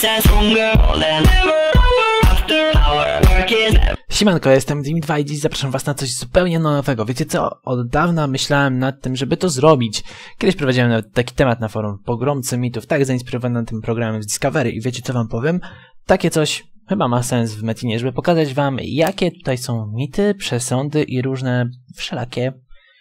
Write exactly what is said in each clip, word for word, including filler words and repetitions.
Siemanko, jestem Dimi dwa i dziś zapraszam was na coś zupełnie nowego. Wiecie co? Od dawna myślałem nad tym, żeby to zrobić. Kiedyś prowadziłem nawet taki temat na forum Pogromcy Mitów, tak zainspirowany tym programem z Discovery. I wiecie co wam powiem? Takie coś chyba ma sens w Metinie, żeby pokazać wam, jakie tutaj są mity, przesądy i różne wszelakie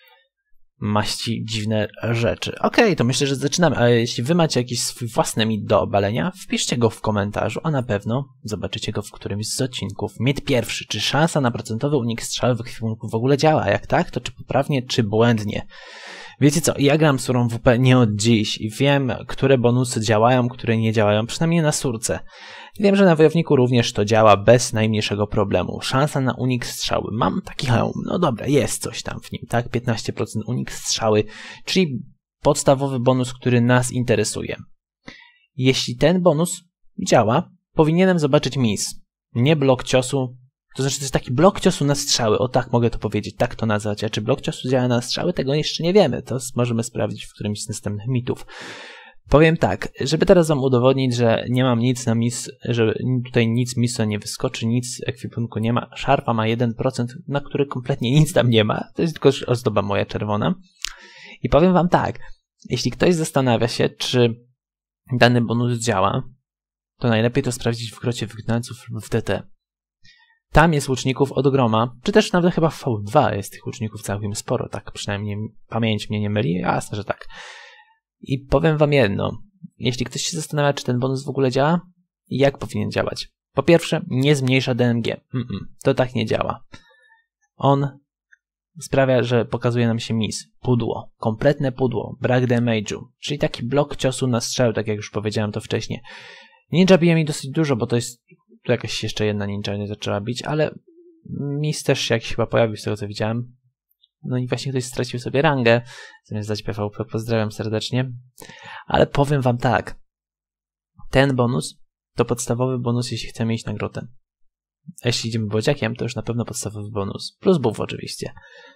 maści, dziwne rzeczy. Okej, okay, to myślę, że zaczynamy, ale jeśli wy macie jakiś swój własny mit do obalenia, wpiszcie go w komentarzu, a na pewno zobaczycie go w którymś z odcinków. Mit pierwszy. Czy szansa na procentowy unik strzały w ekwipunku w ogóle działa? Jak tak, to czy poprawnie, czy błędnie? Wiecie co, ja gram surą W P nie od dziś i wiem, które bonusy działają, które nie działają, przynajmniej na surce. Wiem, że na wojowniku również to działa bez najmniejszego problemu. Szansa na unik strzały. Mam taki hełm. No dobra, jest coś tam w nim, tak? piętnaście procent unik strzały, czyli podstawowy bonus, który nas interesuje. Jeśli ten bonus działa, powinienem zobaczyć miss. Nie blok ciosu. To znaczy, to jest taki blok ciosu na strzały. O tak mogę to powiedzieć, tak to nazwać. A czy blok ciosu działa na strzały? Tego jeszcze nie wiemy. To możemy sprawdzić w którymś z następnych mitów. Powiem tak, żeby teraz wam udowodnić, że nie mam nic na miss, że tutaj nic missa nie wyskoczy, nic ekwipunku nie ma. Szarfa ma jeden procent, na który kompletnie nic tam nie ma. To jest tylko ozdoba moja czerwona. I powiem wam tak, jeśli ktoś zastanawia się, czy dany bonus działa, to najlepiej to sprawdzić w grocie wygnańców lub w D T. Tam jest łuczników od groma, czy też nawet chyba w V dwa jest tych łuczników całkiem sporo, tak przynajmniej pamięć mnie nie myli, jasne, że tak. I powiem wam jedno, jeśli ktoś się zastanawia, czy ten bonus w ogóle działa, jak powinien działać. Po pierwsze, nie zmniejsza D M G, mm -mm, to tak nie działa. On sprawia, że pokazuje nam się miss, pudło, kompletne pudło, brak damage'u, czyli taki blok ciosu na strzał, tak jak już powiedziałem to wcześniej. Ninja bije mi dosyć dużo, bo to jest tu jakaś jeszcze jedna ninja nie zaczęła bić, ale miss też się jakiś chyba pojawił z tego co widziałem. No i właśnie ktoś stracił sobie rangę, zamiast dać P V P, pozdrawiam serdecznie. Ale powiem wam tak, ten bonus to podstawowy bonus, jeśli chcemy iść na grotę. A jeśli idziemy bodziakiem, to już na pewno podstawowy bonus. Plus buff oczywiście.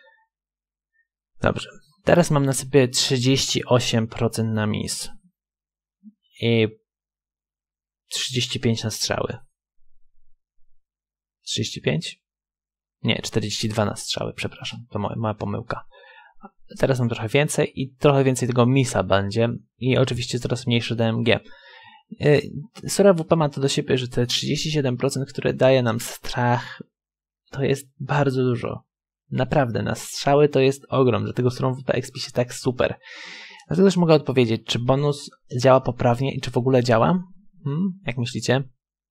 Dobrze, teraz mam na sobie trzydzieści osiem procent na miss. I trzydzieści pięć na strzały. trzydzieści pięć? Nie, czterdzieści dwa na strzały, przepraszam, to moja, moja pomyłka. Teraz mam trochę więcej i trochę więcej tego missa będzie i oczywiście coraz mniejszy D M G. Sura W P ma to do siebie, że te trzydzieści siedem procent, które daje nam strach, to jest bardzo dużo. Naprawdę, na strzały to jest ogrom, dlatego Sura W P expi się tak super. Dlatego też mogę odpowiedzieć, czy bonus działa poprawnie i czy w ogóle działa? Hmm? Jak myślicie?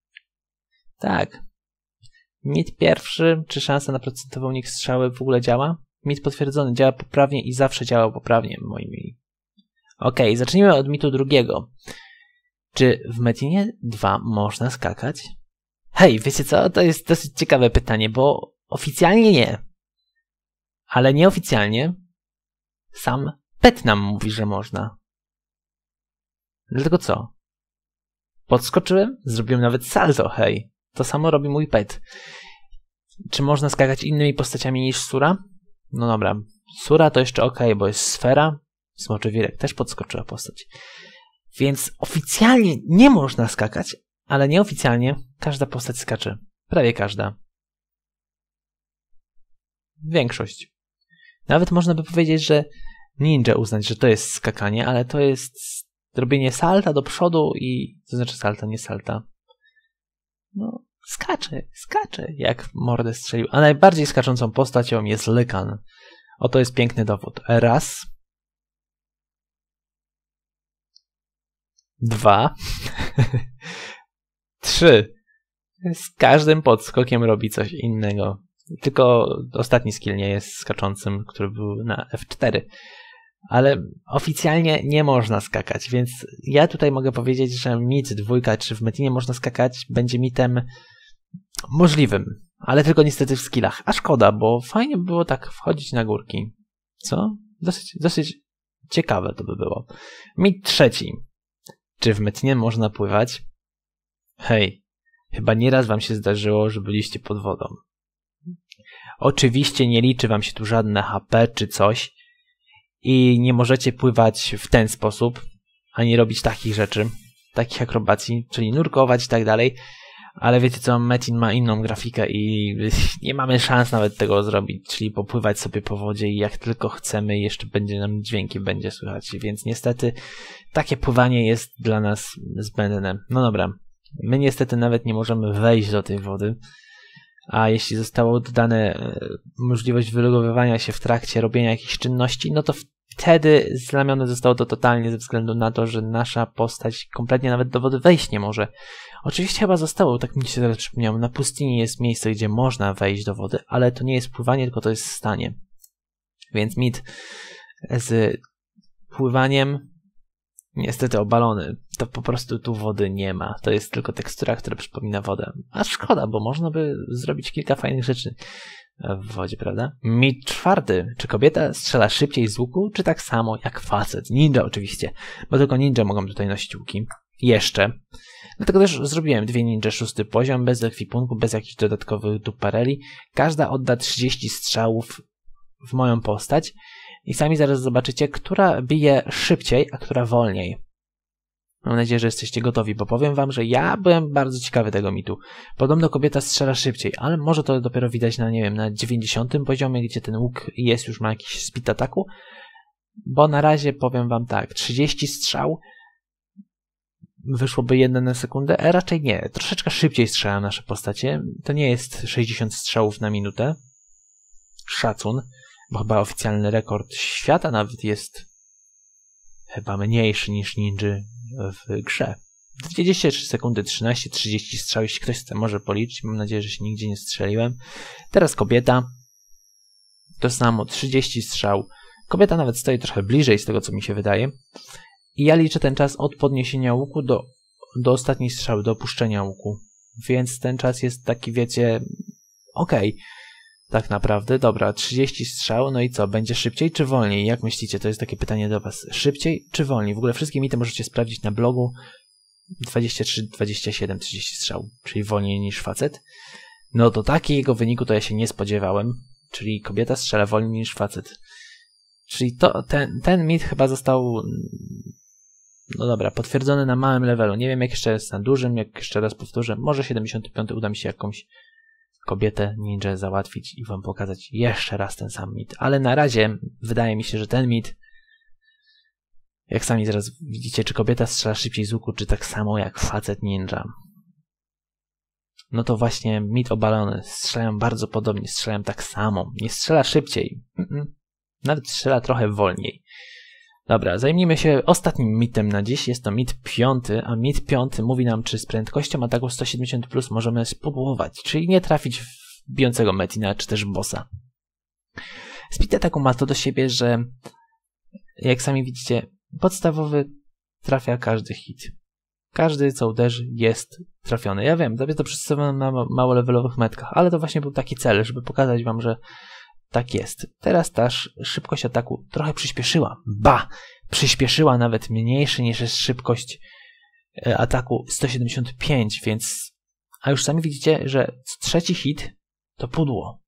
Tak. Mit pierwszy, czy szansa na procentowy unik strzały w ogóle działa? Mit potwierdzony, działa poprawnie i zawsze działał poprawnie, moi mili. Okej, okay, zacznijmy od mitu drugiego. Czy w Metinie dwa można skakać? Hej, wiecie co? To jest dosyć ciekawe pytanie, bo oficjalnie nie. Ale nieoficjalnie sam pet nam mówi, że można. Dlatego co? Podskoczyłem? Zrobiłem nawet salto, hej. To samo robi mój pet. Czy można skakać innymi postaciami niż Sura? No dobra. Sura to jeszcze ok, bo jest sfera. Smoczy Wirek też podskoczyła postać. Więc oficjalnie nie można skakać, ale nieoficjalnie każda postać skacze. Prawie każda. Większość. Nawet można by powiedzieć, że ninja uznać, że to jest skakanie, ale to jest robienie salta do przodu i... To znaczy salta, nie salta. No, skacze, skacze, jak mordę strzelił. A najbardziej skaczącą postacią jest Lycan. Oto jest piękny dowód. Raz. Dwa. Trzy. Z każdym podskokiem robi coś innego. Tylko ostatni skill nie jest skaczącym, który był na F cztery. Ale oficjalnie nie można skakać, więc ja tutaj mogę powiedzieć, że mit dwójka, czy w Metinie można skakać, będzie mitem możliwym, ale tylko niestety w skillach. A szkoda, bo fajnie by było tak wchodzić na górki. Co? Dosyć, dosyć ciekawe to by było. Mit trzeci. Czy w Metinie można pływać? Hej, chyba nieraz wam się zdarzyło, że byliście pod wodą. Oczywiście nie liczy wam się tu żadne H P czy coś, i nie możecie pływać w ten sposób, ani robić takich rzeczy. takich akrobacji, czyli nurkować i tak dalej. Ale wiecie co, Metin ma inną grafikę i nie mamy szans nawet tego zrobić, czyli popływać sobie po wodzie i jak tylko chcemy, jeszcze będzie nam dźwięki będzie słychać, więc niestety takie pływanie jest dla nas zbędne. No dobra, my niestety nawet nie możemy wejść do tej wody, a jeśli zostało dodane możliwość wylogowywania się w trakcie robienia jakichś czynności, no to wtedy zlamione zostało to totalnie ze względu na to, że nasza postać kompletnie nawet do wody wejść nie może. Oczywiście chyba zostało, tak mi się teraz przypomniało, na pustyni jest miejsce, gdzie można wejść do wody, ale to nie jest pływanie, tylko to jest stanie. Więc mit z pływaniem niestety obalony. To po prostu tu wody nie ma. To jest tylko tekstura, która przypomina wodę. A szkoda, bo można by zrobić kilka fajnych rzeczy w wodzie, prawda? Mit czwarty. Czy kobieta strzela szybciej z łuku, czy tak samo jak facet? Ninja oczywiście, bo tylko ninja mogą tutaj nosić łuki. Jeszcze. Dlatego też zrobiłem dwie ninja szósty poziom, bez ekwipunku, bez jakichś dodatkowych dupereli. Każda odda trzydzieści strzałów w moją postać i sami zaraz zobaczycie, która bije szybciej, a która wolniej. Mam nadzieję, że jesteście gotowi, bo powiem wam, że ja byłem bardzo ciekawy tego mitu. Podobno kobieta strzela szybciej, ale może to dopiero widać na, nie wiem, na dziewięćdziesiątym poziomie, gdzie ten łuk jest, już ma jakiś speed ataku, bo na razie powiem wam tak, trzydzieści strzał wyszłoby jedna na sekundę, a raczej nie. Troszeczkę szybciej strzelają nasze postacie. To nie jest sześćdziesiąt strzałów na minutę. Szacun, bo chyba oficjalny rekord świata nawet jest chyba mniejszy niż ninja w grze. dwadzieścia trzy sekundy, trzynaście trzydzieści strzał, jeśli ktoś chce, może policzyć. Mam nadzieję, że się nigdzie nie strzeliłem. Teraz kobieta. To samo, trzydzieści strzał. Kobieta nawet stoi trochę bliżej z tego, co mi się wydaje. I ja liczę ten czas od podniesienia łuku do, do ostatniej strzały, do opuszczenia łuku. Więc ten czas jest taki, wiecie, okej. Okay. Tak naprawdę, dobra, trzydzieści strzał, no i co, będzie szybciej czy wolniej? Jak myślicie? To jest takie pytanie do was. Szybciej czy wolniej? W ogóle wszystkie mity możecie sprawdzić na blogu. dwadzieścia trzy, dwadzieścia siedem, trzydzieści strzał, czyli wolniej niż facet. No do takiego wyniku to ja się nie spodziewałem, czyli kobieta strzela wolniej niż facet. Czyli to, ten, ten mit chyba został, no dobra, potwierdzony na małym levelu. Nie wiem jak jeszcze jest na dużym, jak jeszcze raz powtórzę, może siedemdziesiąty piąty uda mi się jakąś kobietę ninja załatwić i wam pokazać jeszcze raz ten sam mit. Ale na razie wydaje mi się, że ten mit, jak sami zaraz widzicie, czy kobieta strzela szybciej z łuku, czy tak samo jak facet ninja. No to właśnie mit obalony. Strzelają bardzo podobnie, strzelają tak samo. Nie strzela szybciej. Mm-mm. Nawet strzela trochę wolniej. Dobra, zajmijmy się ostatnim mitem na dziś. Jest to mit piąty, a mit piąty mówi nam, czy z prędkością ataku sto siedemdziesiąt plus możemy spróbować, czyli nie trafić w bijącego Metina, czy też bossa. Speed ataku ma to do siebie, że jak sami widzicie, podstawowy trafia każdy hit. Każdy, co uderzy, jest trafiony. Ja wiem, to przedstawione na małolevelowych metkach, ale to właśnie był taki cel, żeby pokazać wam, że tak jest. Teraz ta szybkość ataku trochę przyspieszyła. Ba! Przyspieszyła nawet mniejszy niż jest szybkość ataku sto siedemdziesiąt pięć, więc... A już sami widzicie, że trzeci hit to pudło.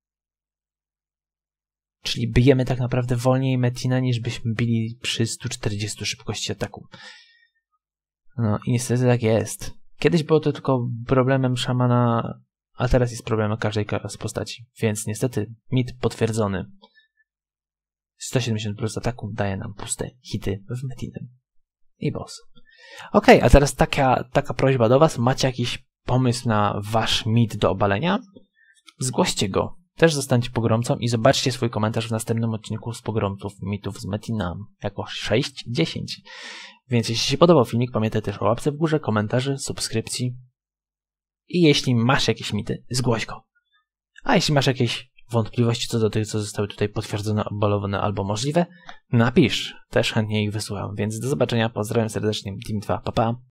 Czyli bijemy tak naprawdę wolniej Metina, niż byśmy bili przy stu czterdziestu szybkości ataku. No i niestety tak jest. Kiedyś było to tylko problemem szamana, a teraz jest problemem każdej z postaci. Więc niestety mit potwierdzony. sto siedemdziesiąt plus ataku daje nam puste hity w Metinem. I boss. Ok, a teraz taka, taka prośba do was. Macie jakiś pomysł na wasz mit do obalenia? Zgłoście go. Też zostańcie pogromcą i zobaczcie swój komentarz w następnym odcinku z pogromców mitów z Metina jako sześć dziesięć. Więc jeśli się podobał filmik, pamiętaj też o łapce w górze, komentarzy, subskrypcji. I jeśli masz jakieś mity, zgłoś go. A jeśli masz jakieś wątpliwości co do tych, co zostały tutaj potwierdzone, obalowane albo możliwe, napisz. Też chętnie ich wysłucham. Więc do zobaczenia. Pozdrawiam serdecznie. Team dwa. Pa, pa.